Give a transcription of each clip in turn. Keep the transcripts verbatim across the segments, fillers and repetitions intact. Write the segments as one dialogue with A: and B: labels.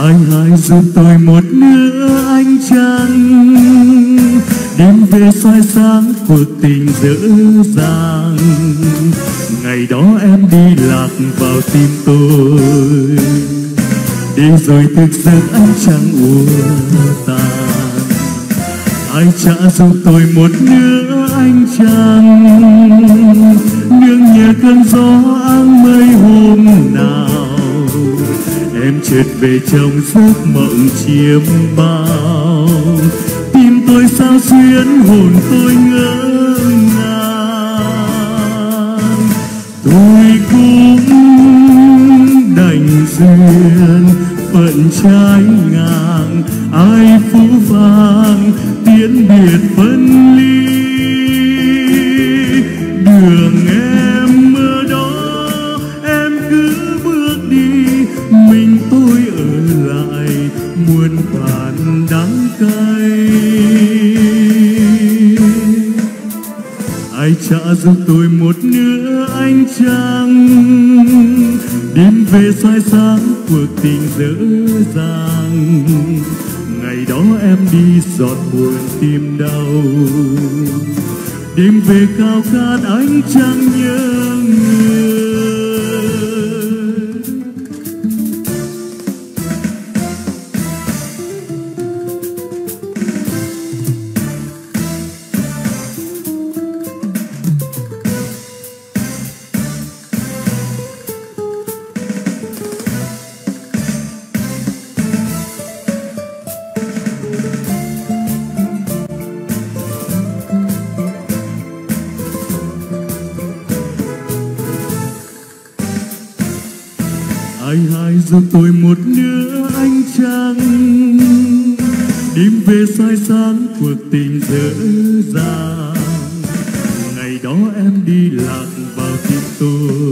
A: Anh hãy giúp tôi một nửa ánh trăng, đêm về soi sáng cuộc tình dở dàng. Ngày đó em đi lạc vào tim tôi, để rồi thực giấc ánh trăng úa tàn. Hãy trả giúp tôi một nửa ánh trăng, nương nhẹ cơn gió áng mây hôm nào em chợt về trong giấc mộng chiêm bao. Tim tôi sao xuyến, hồn tôi ngỡ ngàng. Tôi cũng đành duyên phận trái ngang, ai phũ phàng tiễn biệt phân ly. Đường em mơ đó em cứ bước đi, mình tôi ở lại muôn vàn đắng cay. Ai trả giúp tôi một nửa ánh trăng, đêm về soi sáng cuộc tình dở dàng. Ngày đó em đi giọt buồn tim đau, đêm về khao khát ánh trăng nhớ người. Ai hãy giúp tôi một nửa ánh trăng, đêm về soi sáng cuộc tình dở dàng. Ngày đó em đi lạc vào tim tôi,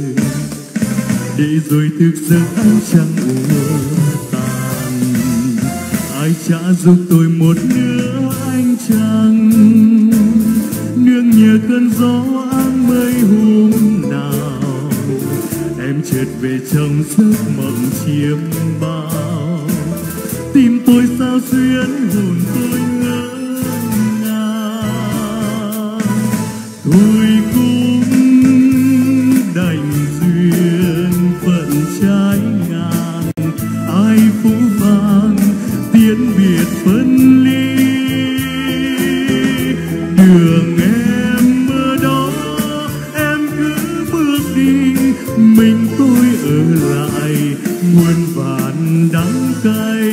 A: để rồi thực giấc ánh trăng úa tàn. Ai trả giúp tôi một nửa ánh trăng, nương nhờ cơn gió áng mây hôm nào em chợt về trong giấc mộng chiêm bao. Tim tôi sao xuyến, hồn tôi ngỡ ngàng. Tôi cũng đành duyên phận trái ngang, ai phũ phàng tiễn biệt phân ly. Đường em mơ đó em cứ bước đi, mình tôi ở lại muôn vàn đắng cay.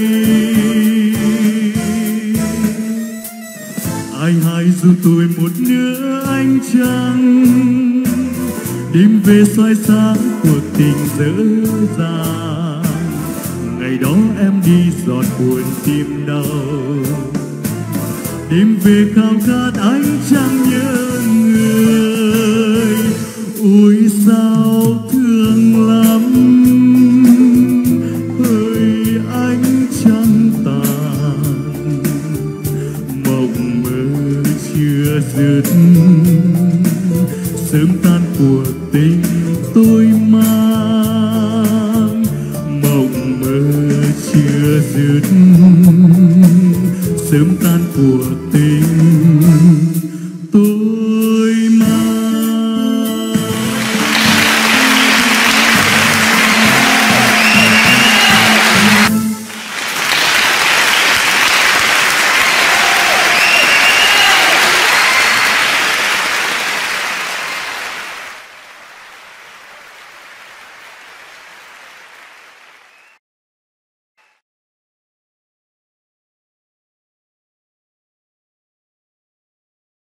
A: Ai hãy giúp tôi một nửa ánh trăng, đêm về soi sáng cuộc tình dở dàng. Ngày đó em đi giọt buồn tim đau, đêm về khao khát ánh trăng nhớ người. Ôi sao thương lắm, hỡi ánh trăng tàn, mộng mơ chưa dứt, sớm tan cuộc tình tôi mang. Mộng mơ chưa dứt, sớm tan cuộc tình tôi